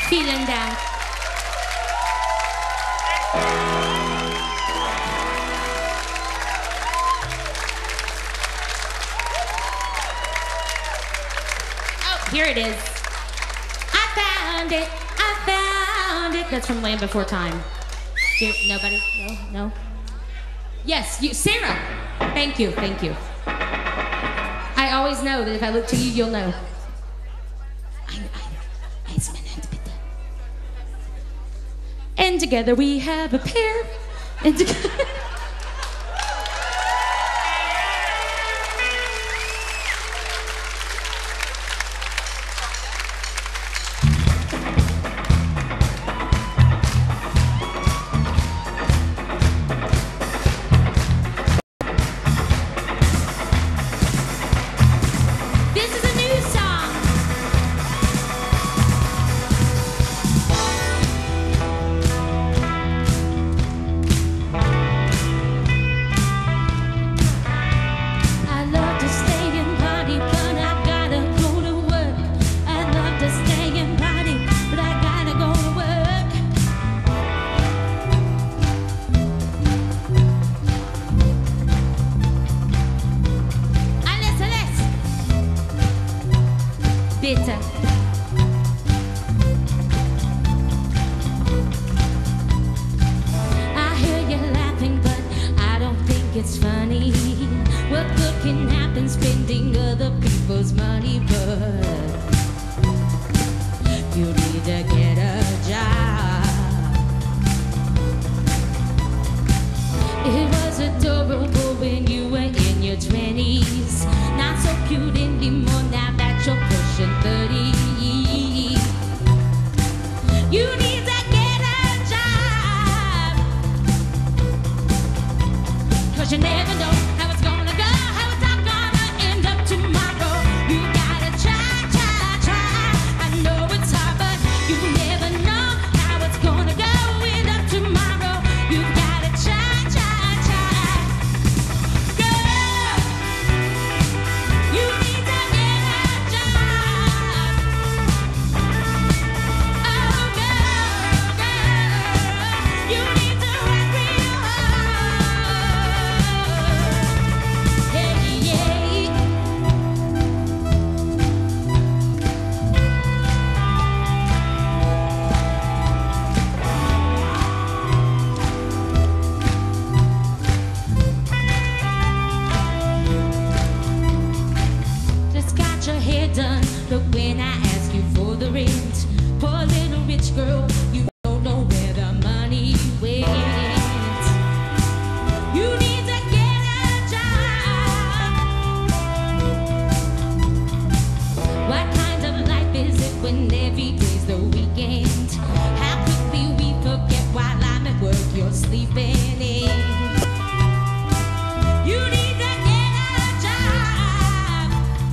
Vielen Dank. Oh, here it is. I found it. I found it. That's from Land Before Time. Nobody? No? Yes, you, Sarah. Thank you. I always know that if I look to you, you'll know. And together we have a pair. And together. Bitte. I hear you laughing, but I don't think it's funny. What good can happen spending other people's money? But you need to get a job. It was adorable when you were in your 20s. Not so cute anymore now that you're pushing 30. You need to get a job, 'cause you never know how it's gonna go, how it's all gonna end up tomorrow. You gotta try. I know it's hard, but you never know how it's gonna go, end up tomorrow. You gotta try. Girl, you need to get a job. Oh, girl, you need to work real hard. Hey, yeah. Just got your hair done, but when I ask you for the rent, poor little rich girl, you don't know where the money went. You need to get a job. What kind of life is it when every day's the weekend? How quickly we forget while I'm at work, you're sleeping in. You need to get a job,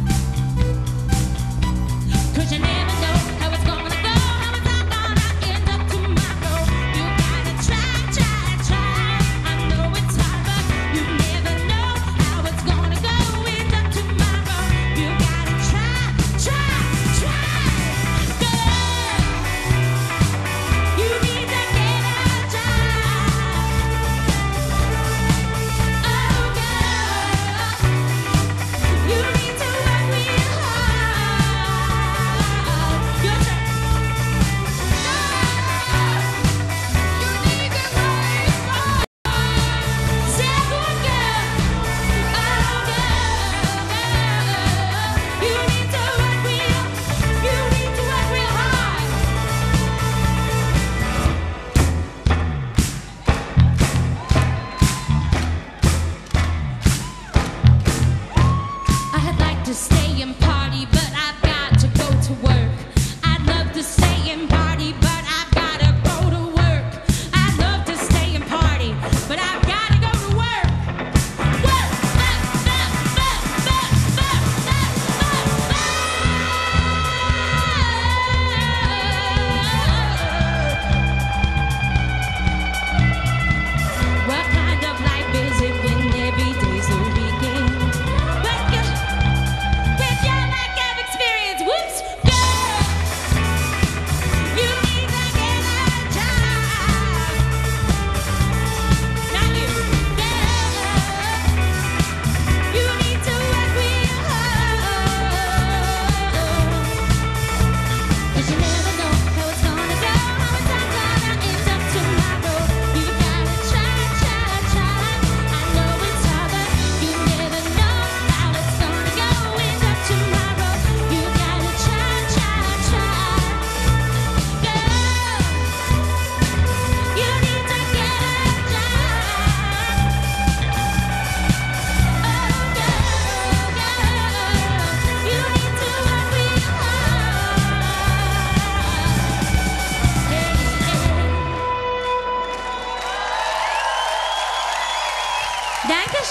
'cause you never know how it's gonna go, how it's all gonna end up tomorrow. You gotta try. I know it's hard, but you never know how it's gonna go, end up tomorrow. You gotta try. Girl, you need to get a job.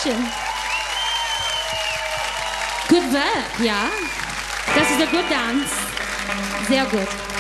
Dankeschön. Good work, ja. Das ist a good dance. Sehr gut.